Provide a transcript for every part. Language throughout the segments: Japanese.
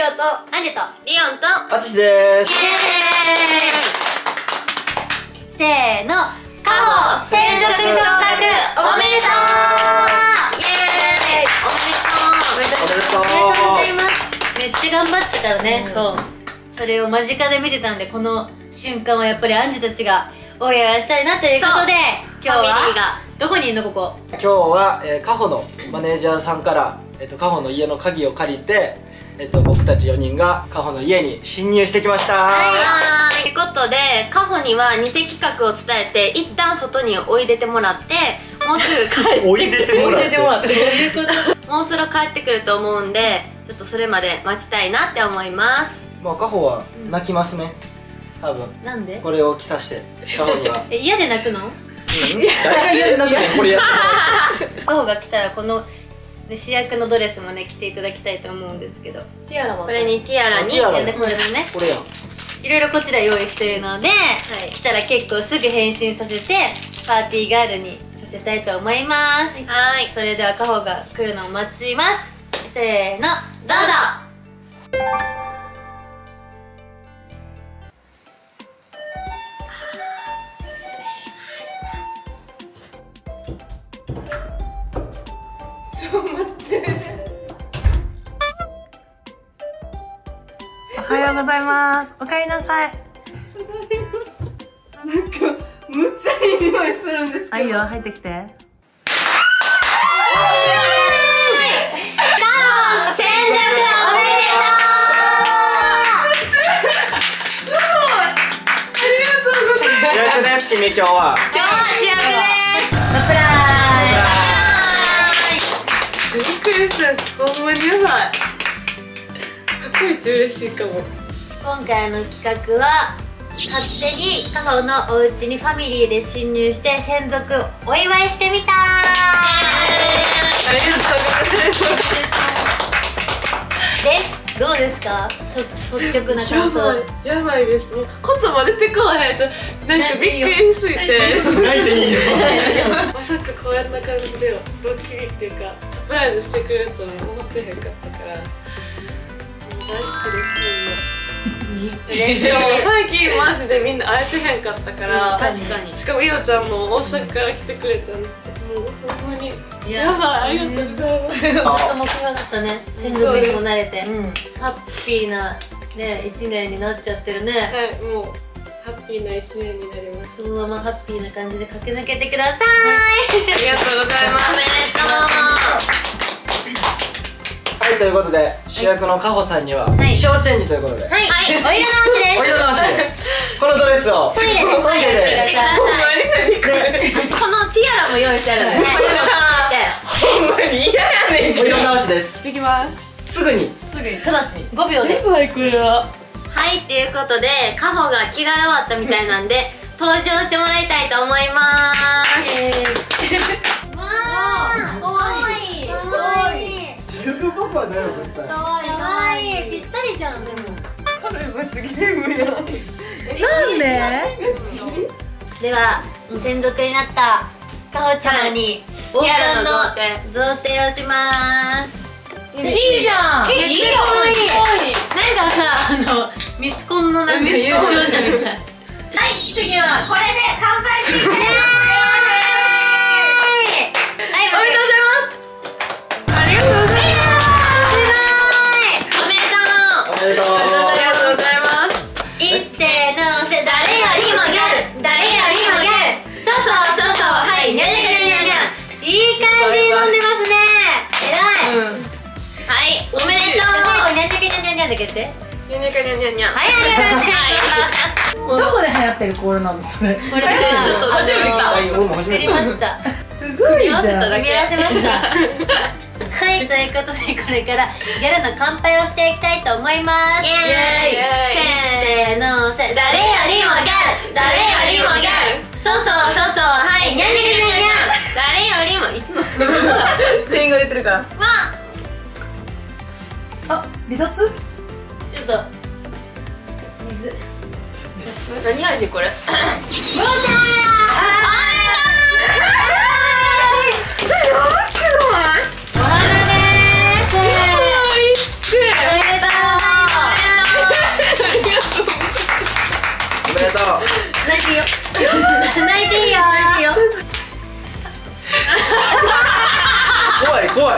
オとアンジェとリオンとあつしです。 せーの、カホ専属昇格おめでとう。 イエーイ、おめでとう。 おめでとうございます。めっちゃ頑張ってたらね、そうそれを間近で見てたんで、この瞬間はやっぱりアンジュたちがお祝いしたいなということで、今日はどこにいるの？ここ今日は、カホのマネージャーさんから、カホの家の鍵を借りて、僕たち4人がカホの家に侵入してきました。 はい、ということでカホには偽企画を伝えて一旦外においでてもらって、もうすぐ帰ってくるおいでてもらってどういうこともうすぐ帰ってくると思うんで、ちょっとそれまで待ちたいなって思います。 まあカホは泣きますね、多分。 なんで？ これを着さしてカホには嫌で泣くの？ 誰が嫌で泣くの？これやってカホが来たらこの主役のドレスもね着ていただきたいと思うんですけど、 ティアラもこれにティアラにティアラでこれのねこれやん。 いろいろこちら用意してるので、来たら結構すぐ変身させてパーティーガールにさせたいと思います。 はい、 それではカホが来るのを待ちます。せーの、どうぞ。 おはようございます。おかえりなさい。 なんかむっちゃいい匂いするんですけど。 はいよ、入ってきて。 カホ専属おめでとう。 主役です、君今日は。 今日は主役です。サプライズ。 びっくりした。ほんまにやばい。過去一嬉しいかも。 今回の企画は勝手にカホのお家にファミリーで侵入して専属お祝いしてみたー。 ありがとうございます。 です。どうですか？率直なや感ば想。 い、やばいです。もう言葉出てこない。なんかびっくりしすぎて。 泣いていいよ。 まさかこうやんな感じでドッキリっていうかサプライズしてくれるとは思ってへんかったから、もう大好きです。 嬉しい。 でも最近マジでみんな会えてへんかったから、 確かに。 しかもイオちゃんも大阪から来てくれたんで、もうほんまにやばい、ありがとうございます。 ずっと目標だったね。専属にも慣れて、ハッピーなね1年になっちゃってるね。 はい、もうハッピーな一年になります。 そのままハッピーな感じで駆け抜けてください。 ありがとうございます。 おめでとはい、ということで主役のカホさんには衣装チェンジということで、 はい、お色直しです。 お色直しでこのドレスをトイレでトイレでください。 何これ。 このティアラも用意してあるので、これもほんまに嫌やねん。 お色直しです。 できます。 すぐにすぐに、直ちに。 5秒で。 やばい、これは。 はい、っていうことでカホが着替え終わったみたいなんで登場してもらいたいと思います。 わー、かわいい。かわいい。 十分パパだよ絶対。 かわいい。 かわいい。ぴったりじゃん。でも。 これ罰ゲームやん。 なんで？ では専属になったカホちゃまに王冠の贈呈をします。 いいじゃん。 めっちゃかわいい。なんかさ、ミスコンのなんか優勝者みたい。はい、次はこれで乾杯していきます。はい、おめでとうございます。 ありがとうございます。 おめでとう。 おめでとう。 ありがとうございます。 いっせーのせ、誰よりもギャル、誰よりもギャル。そうそうそうそう、はい、にゃにゃにゃにゃにゃ。いい感じに飲んでますね。偉い。はい、おめでとう。最後にゃにゃにゃにゃにゃでけて。 にゃにゃかにゃにゃにゃ。 はい、ありがとうございます。 どこで流行ってるコールなのそれ？ これちょっと初めて来たはい、俺も初作めてりました。 すごいじゃん。 組み合わせました。はい、ということでこれからギャルの乾杯をしていきたいと思います。 イエーイ。 せーのせ、誰よりもギャル、誰よりもギャル。そうそうそうそう、はい、にゃにゃにゃにゃ。 誰よりもいつも全員が出てるから。 わあ、離脱？ ちょっと水。 何味これ？ ブロちゃん。お花です。おめでとうございます。 怖い。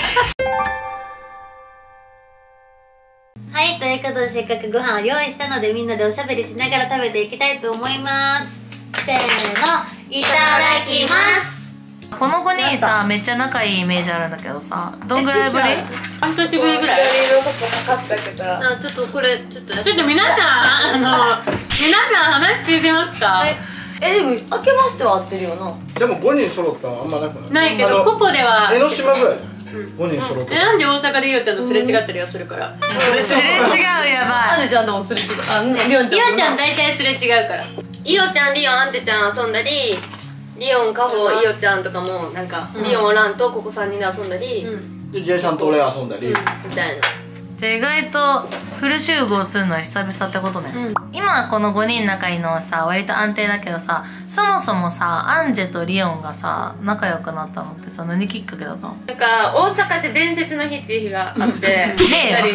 はい、ということでせっかくご飯を用意したのでみんなでおしゃべりしながら食べていきたいと思います。せーの、いただきます。 この5人さ、めっちゃ仲いいイメージあるんだけどさ、どんぐらいぶり？ 半年ぶりぐらい。 ちょっとこれちょっとちょっと皆さん話聞いてますか？ でも開けましては合ってるよな。 でも5人揃ったのあんまなくない？ ないけどここでは江ノ島ぐらい5人揃って。 なんで大阪でいおちゃんとすれ違ってるよするから。 すれ違う、やばい。 ちゃんともすれ違う。りおんちいおちゃん大体すれ違うから。 いおちゃん、リオン、アンテちゃん遊んだり、リオン、カホ、いおちゃんとかもなんか、リオン、ランとここ3人で遊んだりで J さんと俺遊んだり。 みたいな。 じゃあ意外とフル集合するのは久々ってことね。今この5人仲いいのはさ、割と安定だけどさ、そもそもさ、アンジェとリオンがさ仲良くなったのってさ、何きっかけだったの？ なんか大阪で伝説の日っていう日があってねえよ。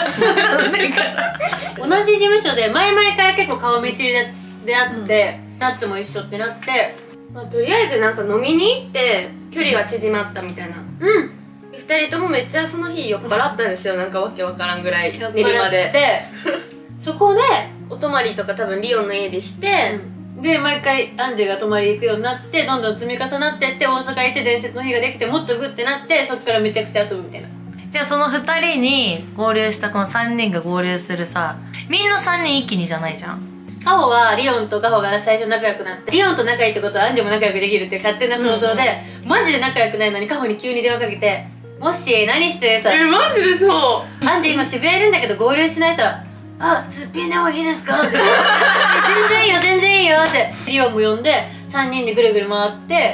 同じ事務所で前々から結構顔見知りであって、ナッツも一緒ってなって、 まあ、とりあえずなんか飲みに行って距離が縮まったみたいな。2人ともめっちゃその日酔っ払ったんですよ。なんかわけわからんぐらい練馬で。 そこでお泊まりとか多分リオンの家でして、 で毎回アンジェが泊まり行くようになって、どんどん積み重なってって大阪行って伝説の日ができてもっとグッてなって、そっからめちゃくちゃ遊ぶみたいな。 じゃあその2人に合流したこの3人が合流するさ、みんな3人一気にじゃないじゃん。 カホはリオンとカホが最初仲良くなって、リオンと仲いいってことはアンジェも仲良くできるっていう勝手な想像で、マジで仲良くないのにカホに急に電話かけて「もし何してるさ、 マジでそう。 アンジェ今渋谷いるんだけど合流しないさ、あ、すっぴんでもいいですか?」って「全然いいよ全然いいよ」ってリオンも呼んで3人でぐるぐる回って。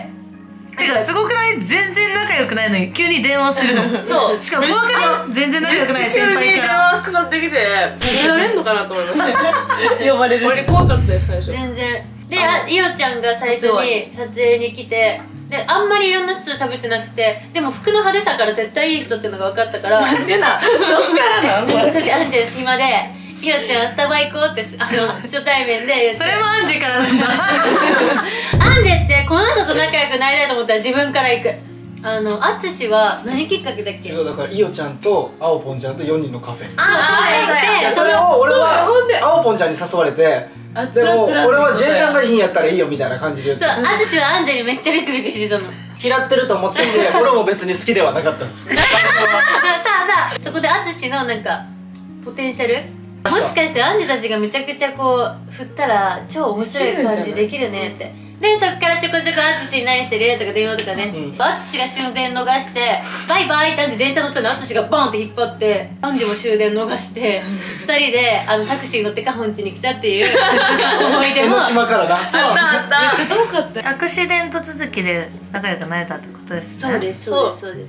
てかすごくない？全然仲良くないのに急に電話するの。 そうしかも怖くない？全然仲良くない先輩から電話かかってきて食べられんのかなと思いました呼ばれる。 俺怖かったです最初。全然で、いおちゃんが最初に撮影に来て、であんまりいろんな人と喋ってなくて、でも服の派手さから絶対いい人っていうのが分かったから、なんでな、どっからなそれでアンジェ暇で「いおちゃんスタバ行こう」って初対面で言って、 それもアンジェからなんだ。 アンジェってこの人と仲良くなりたいと思ったら自分から行く。アツシは何きっかけだっけ？ 違う、だからイオちゃんとアオポンちゃんと4人のカフェ。 それを俺はアオポンちゃんに誘われて、でも俺は J さんがいいんやったらいいよみたいな感じで言って、 そう、アツシはアンジェにめっちゃビクビクしてたの。 嫌ってると思ってし、俺も別に好きではなかったです。 さあそこでアツシのなんかポテンシャル、もしかしてアンジェたちがめちゃくちゃこう振ったら超面白い感じできるねって。でそっからちょこちょこ「淳何してる?」とか電話とかね、淳が終電逃して「バイバイ」って電車乗ってたの淳がバンって引っ張って、アンジェも終電逃して2人でタクシーに乗ってカホン家に来たっていう思い出も。 江ノ島からな。 そうアクシデント続きで仲良くなれたってことですね。 そうですそうですそうです。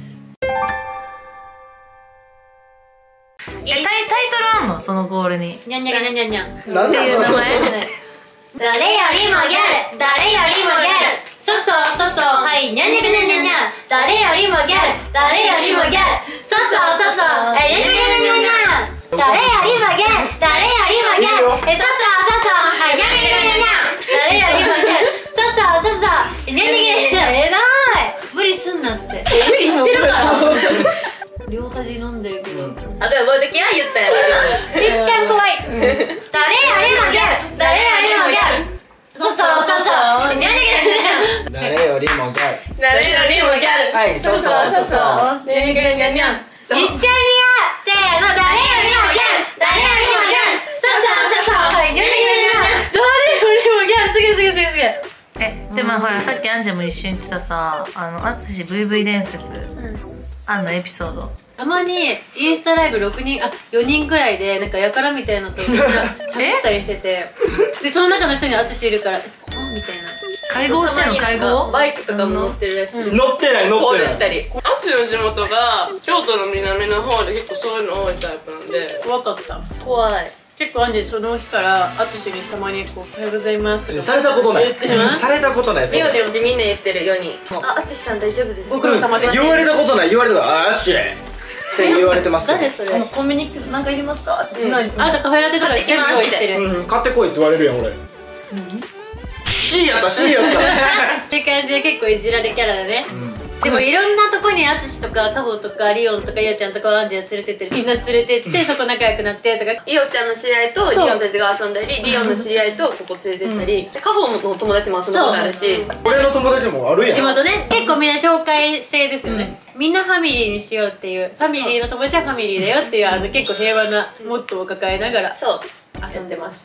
タイトルあんの？そのゴールににゃんにゃんにゃんにゃんにゃんなんだそれ。 誰よりもギャル、誰よりもギャル、そうそうそうそう、はい、にゃんにゃくにゃんにゃんにゃん。誰よりもギャル、誰よりもギャル、そうそうそうそう、にゃんにゃくにゃんにゃんにゃん。誰よりもギャル、誰よりもギャル、そうそうそうそう、はい、にゃんにゃくにゃんにゃん。誰よりもギャル、そうそうそうそう、にゃんにゃくにゃんにゃん。えらい。無理すんなって。無理してるから。両端飲んでるけど。 あと覚えときは言ったやつな。 めっちゃ怖い。 誰よりもギャル、誰よりもギャル、そうそうそうそう、にゃんにゃくにゃんにゃん。 誰よりもギャル。 誰よりもギャル。 はい、そうそうそうそう。 にゃんにゃんにゃんにゃん。 いっちゃうにゃせーの、誰よりもギャル、誰よりもギャル、そうそうそうそう、はい、にゃんにゃくにゃんにゃん。 誰よりもギャル、すげえすげえすげえすげえ。 でもほらさっきアンジェも一緒に言ってたさ、淳 VV 伝説あんのエピソード。 たまにインスタライブ4人くらいでなんかやからみたいなのとみんな喋ったりしてて、でその中の人に淳いるから「みたいな会合してんの？会合？ バイクとかも乗ってるらしい。 乗ってない乗コーってない。 ルしたり。 淳の地元が京都の南の方で結構そういうの多いタイプなんで、 怖かった。 怖い。 結構アンジェその日から淳にたまにこう「おはようございます」とかされたことない言ってます。 されたことない。 リオたちみんな言ってる4人。あ、淳さん大丈夫です。 ご苦労様です。 言われたことない。言われたことあっしって言われてますけど。 誰それ？ コンビニなんかいりますか？ってあなたカフェラテとか全部用意してる。 買ってこいって言われるやん俺。C やった C やった。 って感じで結構いじられキャラだね。 でもいろんなとこにあつしとかカホとかリオンとかイオちゃんとかアンジェ連れてってみんな連れてってそこ仲良くなってとか。 イオちゃんの知り合いとリオンたちが遊んだり、リオンの知り合いとここ連れてったり、カホの友達も遊んだことあるし、 俺の友達もあるやん。 地元ね、結構みんな紹介制ですよね、みんなファミリーにしようっていう、ファミリーの友達はファミリーだよっていう結構平和なモットーを抱えながらそう遊んでます。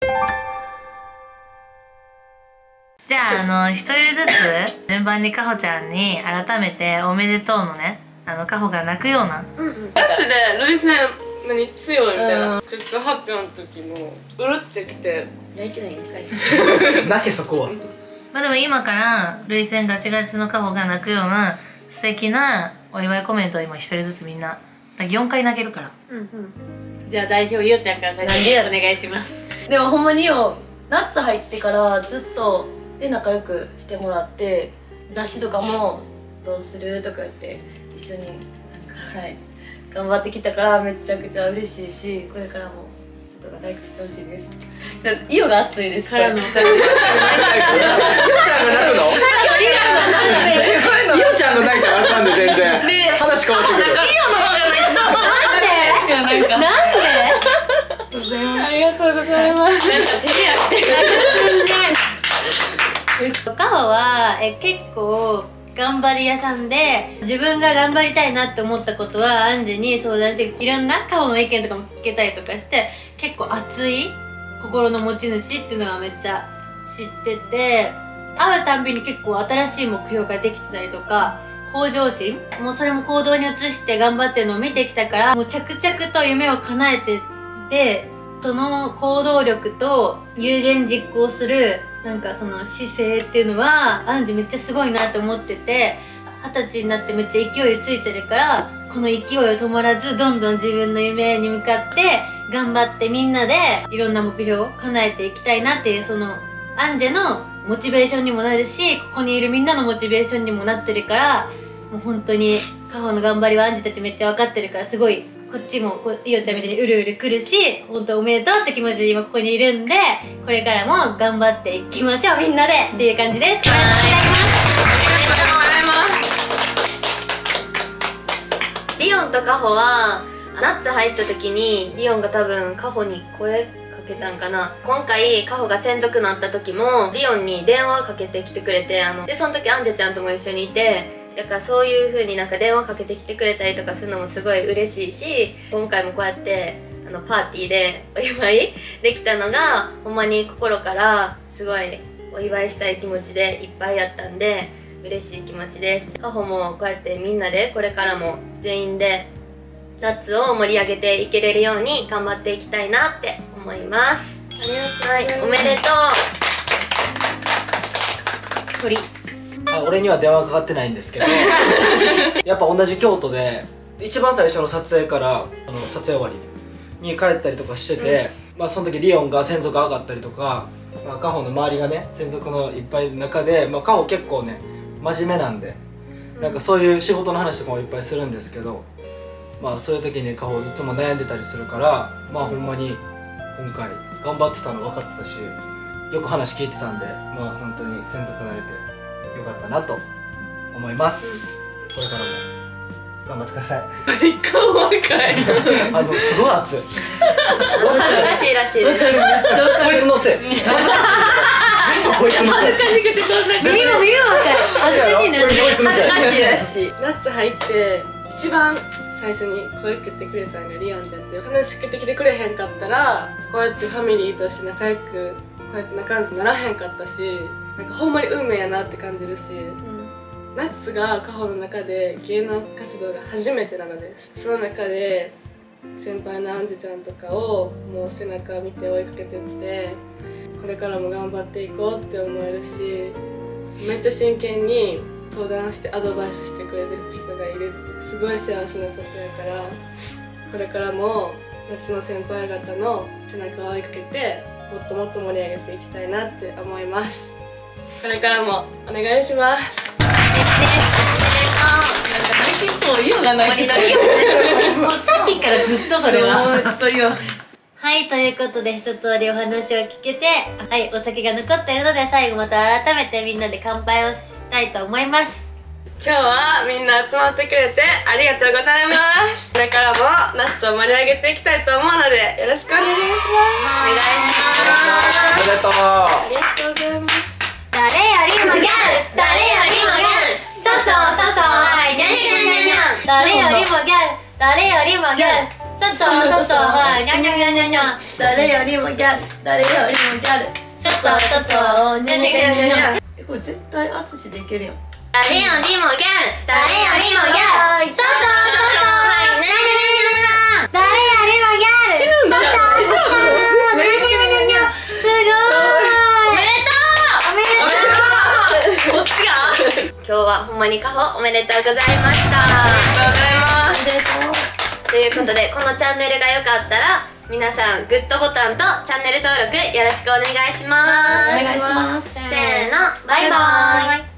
じゃあ一人ずつ順番にかほちゃんに改めておめでとうのね、かほが泣くようなガチで涙腺何強いみたいな結果発表の時もうるってきて泣いてないんかい。 泣けそこは。 まあでも今から涙腺ガチガチのかほが泣くような素敵なお祝いコメントを今一人ずつみんな4回泣けるから。 じゃあ代表イオちゃんから最初にお願いします。 でもほんまによ、ナッツ入ってからずっとで仲良くしてもらって、雑誌とかもどうするとか言って一緒になんか、はい、頑張ってきたからめちゃくちゃ嬉しいし、これからもずっと仲良くしてほしいです。じゃあイオが熱いですからのイオちゃんが泣くの？イオちゃんが泣いたらあかんで全然。話変わってくる。 なんでありがとうございます。 なんか手でやってカホは結構頑張り屋さんで、自分が頑張りたいなって思ったことはアンジェに相談して、いろんなカホの意見とかも聞けたりとかして、結構熱い心の持ち主っていうのがめっちゃ知ってて、会うたんびに結構新しい目標ができてたりとか、向上心もうそれも行動に移して頑張ってるのを見てきたから、もう着々と夢を叶えてて、その行動力と有言実行するなんかその姿勢っていうのはアンジュめっちゃすごいなって思ってて、20歳になってめっちゃ勢いついてるから、この勢いを止まらずどんどん自分の夢に向かって頑張ってみんなでいろんな目標を叶えていきたいなっていう、そのアンジェのモチベーションにもなるし、ここにいるみんなのモチベーションにもなってるから、もう本当にカホの頑張りはアンジェたちめっちゃ分かってるから、すごいこっちもイオちゃんみたいにうるうるくるし、本当おめでとうって気持ちで今ここにいるんで、これからも頑張っていきましょうみんなでっていう感じです。おめでとうございます。 リオンとカホはナッツ入った時にリオンが多分カホに声かけたんかな。今回カホが専属になった時もリオンに電話かけてきてくれて、でその時アンジェちゃんとも一緒にいて、だからそういう風になんか電話かけてきてくれたりとかするのもすごい嬉しいし、今回もこうやってパーティーでお祝いできたのがほんまに心からすごいお祝いしたい気持ちでいっぱいやったんで嬉しい気持ちです。カホもこうやってみんなでこれからも全員でナッツを盛り上げていけれるように頑張っていきたいなって思います。はい、おめでとう。 鳥俺には電話かかってないんですけどやっぱ同じ京都で一番最初の撮影から撮影終わりに帰ったりとかしてて、まあその時リオンが専属上がったりとか、まあ、カホの周りがね専属のいっぱいの中で、まあ、カホ結構ね真面目なんで、なんかそういう仕事の話とかもいっぱいするんですけど、まあそういう時にカホいつも悩んでたりするから、まあほんまに今回頑張ってたの分かってたし、よく話聞いてたんで、まあ本当に専属なれてよかったなと思います。これからも頑張ってください。 顔若いすごい熱い。 恥ずかしいらしいです。 こいつのせい。恥ずかしい。全部こいつのせい。 耳も分かる。恥ずかしいな。 恥ずかしいらしい。 ナッツ入って一番最初に声かけてくれたんがリオンちゃんで、話しかけてきてくれへんかったらこうやってファミリーとして仲良くこうやって仲良くならへんかったし、なんかほんまに運命やなって感じるし、ナッツがカホの中で芸能活動が初めてなのです。その中で先輩のアンジェちゃんとかをもう背中見て追いかけてってこれからも頑張っていこうって思えるし、めっちゃ真剣に相談してアドバイスしてくれる人がいるってすごい幸せなことやから、これからも夏の先輩方の背中を追いかけてもっともっと盛り上げていきたいなって思います。これからもお願いします。 泣きそう、イオが泣きそう。 もうさっきからずっとそれは。 はい、ということで一通りお話を聞けて、はい、お酒が残っているので最後また改めてみんなで乾杯をしたいと思います。 今日はみんな集まってくれてありがとうございます。これからもナッツを盛り上げていきたいと思うのでよろしくお願いします。 お願いします。 おめでとう。 ありがとうございます。 誰よりもギャル、誰よりもギャル、そうそうそうそう、はい、にゃにゃにゃにゃにゃ、誰よりもギャル、誰よりもギャル、そうそうそうそう、はい、にゃにゃにゃにゃにゃ、 誰よりもギャル、誰よりもギャル、 そうそうそうそう、にゃにゃにゃにゃにゃ、 これ絶対淳でいけるやん。 誰よりもギャル、誰よりもギャル、そうそうそうそう、はい、にゃにゃにゃにゃにゃ、誰よりもギャル、死ぬんじゃん、そうそうそう、にゃにゃにゃにゃにゃ、すごーい、おめでとう、おめでとう、 こっちが今日はほんまにカホおめでとうございました。 ありがとうございます。 ということで、このチャンネルが良かったら皆さんグッドボタンとチャンネル登録よろしくお願いします。 お願いします。 せーの、バイバーイ。